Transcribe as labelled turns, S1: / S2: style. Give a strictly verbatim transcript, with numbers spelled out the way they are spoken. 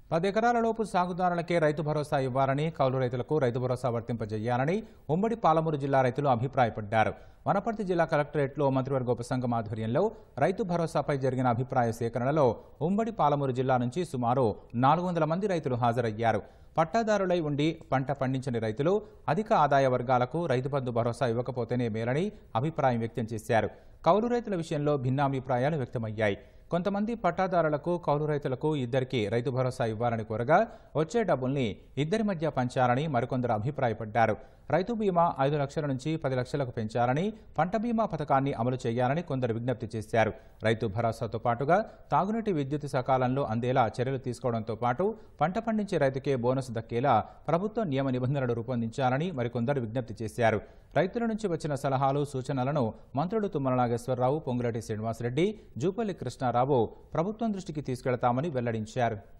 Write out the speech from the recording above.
S1: పది ఎకరాలలోపు సాగుదారులకే రైతు భరోసా ఇవ్వాలని, కౌలు రైతులకు రైతు భరోసా వర్తింపజేయాలని ఉమ్మడి పాలమూరు జిల్లా రైతులు అభిప్రాయపడ్డారు. వనపర్తి జిల్లా కలెక్టరేట్లో మంత్రివర్గ ఉపసంఘం ఆధ్వర్యంలో రైతు భరోసాపై జరిగిన అభిప్రాయ సేకరణలో ఉమ్మడి పాలమూరు జిల్లా నుంచి సుమారు నాలుగు వందల మంది రైతులు హాజరయ్యారు. పట్టాదారులై ఉండి పంట పండించని రైతులు అధిక ఆదాయ వర్గాలకు రైతు బంధు భరోసా ఇవ్వకపోతేనే మేలని అభిప్రాయం వ్యక్తం చేశారు. కౌలు రైతుల విషయంలో భిన్నాభిప్రాయాలు వ్యక్తమయ్యాయి. కొంతమంది పట్టాదారులకు, కౌలు రైతులకు ఇద్దరికి రైతు భరోసా ఇవ్వాలని కోరగా వచ్చే డబ్బుల్ని ఇద్దరి మధ్య పంచాలని మరికొందరు అభిప్రాయపడ్డారు. రైతు బీమా ఐదు లక్షల నుంచి పది లక్షలకు పెంచాలని, పంట బీమా పథకాన్ని అమలు చేయాలని కొందరు విజ్ఞప్తి చేశారు. రైతు భరోసాతో పాటుగా తాగునీటి, విద్యుత్ సకాలంలో అందేలా చర్యలు తీసుకోవడంతో పాటు పంట పండించే రైతుకే బోనస్ దక్కేలా ప్రభుత్వం నియమ నిబంధనలు రూపొందించాలని మరికొందరు విజ్ఞప్తి చేశారు. రైతుల నుంచి వచ్చిన సలహాలు, సూచనలను మంత్రులు తుమ్మల నాగేశ్వరరావు, పొంగులేటి శ్రీనివాసరెడ్డి, జూపల్లి కృష్ణారావు ప్రభుత్వం దృష్టికి తీసుకెళ్తామని వెల్లడించారు.